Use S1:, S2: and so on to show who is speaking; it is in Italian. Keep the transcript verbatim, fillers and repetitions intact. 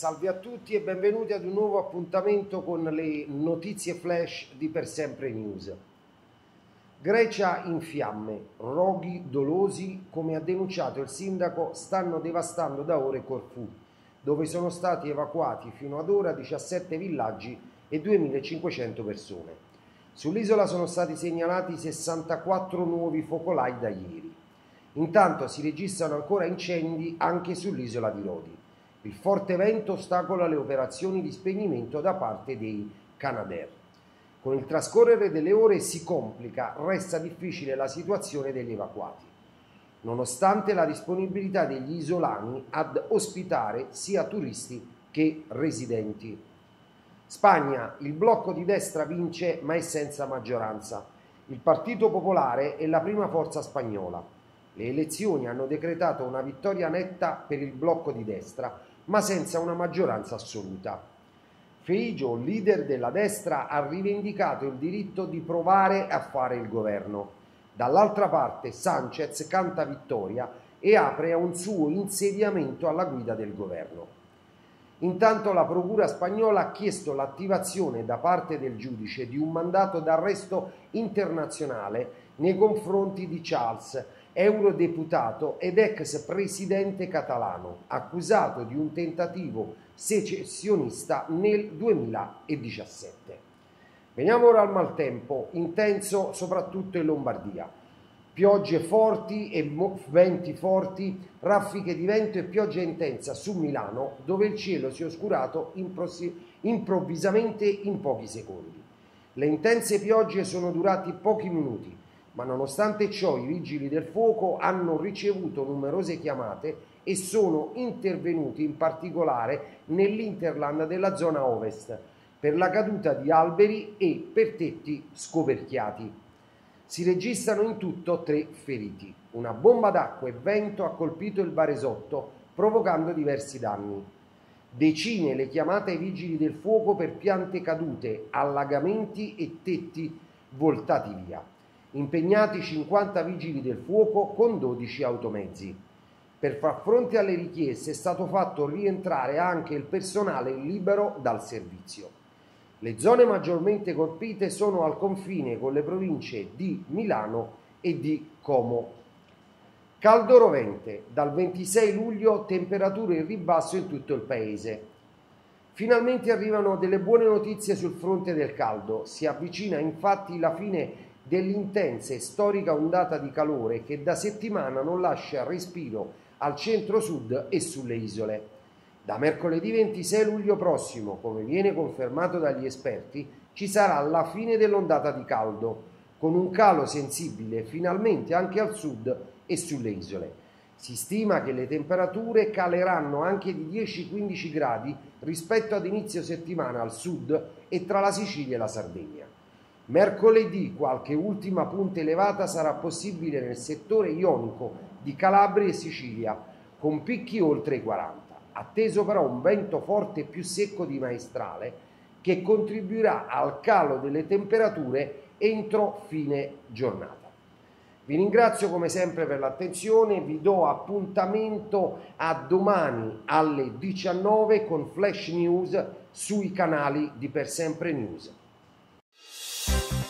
S1: Salve a tutti e benvenuti ad un nuovo appuntamento con le notizie flash di Per Sempre News. Grecia in fiamme, roghi dolosi, come ha denunciato il sindaco, stanno devastando da ore Corfù, dove sono stati evacuati fino ad ora diciassette villaggi e duemilacinquecento persone. Sull'isola sono stati segnalati sessantaquattro nuovi focolai da ieri. Intanto si registrano ancora incendi anche sull'isola di Rodi. Il forte vento ostacola le operazioni di spegnimento da parte dei Canadair. Con il trascorrere delle ore si complica, resta difficile la situazione degli evacuati, nonostante la disponibilità degli isolani ad ospitare sia turisti che residenti. Spagna, il blocco di destra vince ma è senza maggioranza. Il Partito Popolare è la prima forza spagnola. Le elezioni hanno decretato una vittoria netta per il blocco di destra, ma senza una maggioranza assoluta. Feijóo, leader della destra, ha rivendicato il diritto di provare a fare il governo. Dall'altra parte Sánchez canta vittoria e apre a un suo insediamento alla guida del governo. Intanto la procura spagnola ha chiesto l'attivazione da parte del giudice di un mandato d'arresto internazionale nei confronti di Charles, eurodeputato ed ex presidente catalano, accusato di un tentativo secessionista nel duemiladiciassette. Veniamo ora al maltempo, intenso soprattutto in Lombardia. Piogge forti e venti forti, raffiche di vento e pioggia intensa su Milano, dove il cielo si è oscurato improvvisamente in pochi secondi. Le intense piogge sono durate pochi minuti, ma nonostante ciò i vigili del fuoco hanno ricevuto numerose chiamate e sono intervenuti in particolare nell'hinterland della zona ovest per la caduta di alberi e per tetti scoperchiati. Si registrano in tutto tre feriti. Una bomba d'acqua e vento ha colpito il Baresotto, provocando diversi danni. Decine le chiamate ai vigili del fuoco per piante cadute, allagamenti e tetti voltati via. Impegnati cinquanta vigili del fuoco con dodici automezzi. Per far fronte alle richieste è stato fatto rientrare anche il personale libero dal servizio. Le zone maggiormente colpite sono al confine con le province di Milano e di Como. Caldo rovente, dal ventisei luglio temperature in ribasso in tutto il paese. Finalmente arrivano delle buone notizie sul fronte del caldo, si avvicina infatti la fine dell'intensa e storica ondata di calore che da settimana non lascia respiro al centro-sud e sulle isole. Da mercoledì ventisei luglio prossimo, come viene confermato dagli esperti, ci sarà la fine dell'ondata di caldo, con un calo sensibile finalmente anche al sud e sulle isole. Si stima che le temperature caleranno anche di dieci quindici gradi rispetto ad inizio settimana al sud e tra la Sicilia e la Sardegna. Mercoledì qualche ultima punta elevata sarà possibile nel settore ionico di Calabria e Sicilia, con picchi oltre i quaranta, atteso però un vento forte più secco di maestrale che contribuirà al calo delle temperature entro fine giornata. Vi ringrazio come sempre per l'attenzione, vi do appuntamento a domani alle diciannove con Flash News sui canali di Per Sempre News.